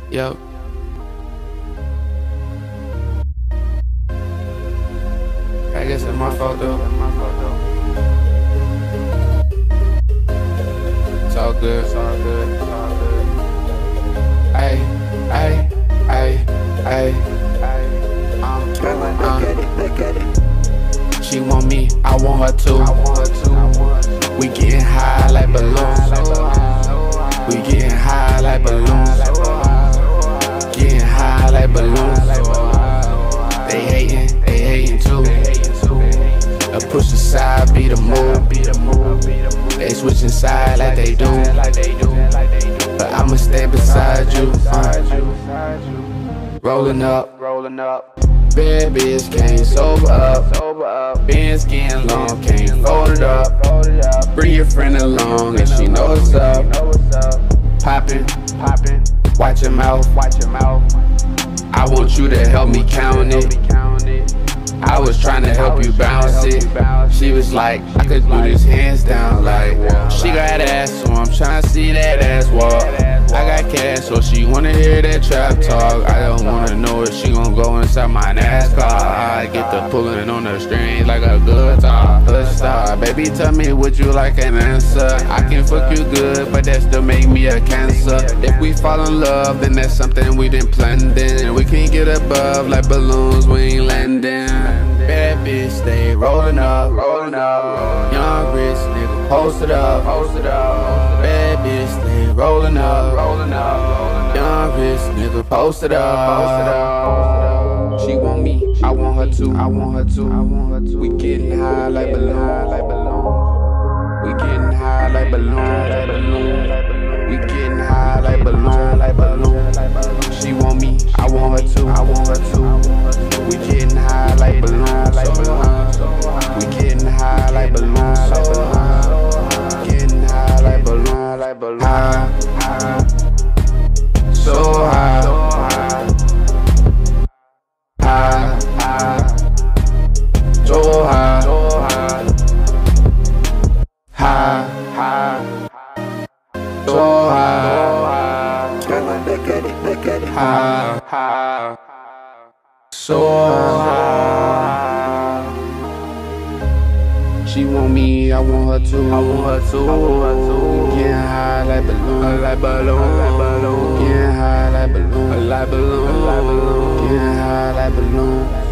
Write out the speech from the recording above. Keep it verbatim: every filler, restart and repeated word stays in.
Yep. I guess it's my fault though. It's all good. It's all good. It's all good. Ay, ay, ay, ay, ay. Um, um. She want me, I want her too. I want her too. We getting high like balloons. We getting high like balloons. Getting high like balloons. They hating, they hating too. A push aside be the move. They switching side like they do. But I'ma stay beside you. Uh. Rolling up, rolling up. Bad bitch can't sober up. Ben's getting long, can't fold it up. Bring your friend along and she know what's up. Poppin', poppin', watch your mouth, watch your mouth. I want you to help me count it. I was trying to help you bounce it. She was like, I could do this hands down like. She got ass, so I'm trying to see that ass walk. I got cash, so she wanna hear that trap talk. I don't wanna know if she gon' go inside my NASCAR. I get the pulling on the strings like a guitar. Let's start, baby, tell me would you like an answer? I can fuck you good, but that still make me a cancer. If we fall in love, then that's something we didn't plan in. We can't get above like balloons, we ain't landing. Bad bitch stay rolling up, rolling up. Young rich nigga posted up, posted up. Bad bitch stay rolling up, rolling up. Young rich nigga posted up, posted up. She want me, I want her too, I want her too, I want her too. We getting high like balloons, like balloons. We getting high like balloons, like balloons. We getting high like balloons, like balloons. She want me, I want her too, I want her too. We getting high like balloons, like balloons. We getting high like balloons, like balloons. Getting high like balloons, like balloons. High, high, so high, high, high, so high, high, high, so high, high, high. So high. She want me, I want her too. I want her too. I want her too. Getting high like balloon, like balloon, like balloon. Getting high like balloon, like balloon, like balloon. Getting high like balloon.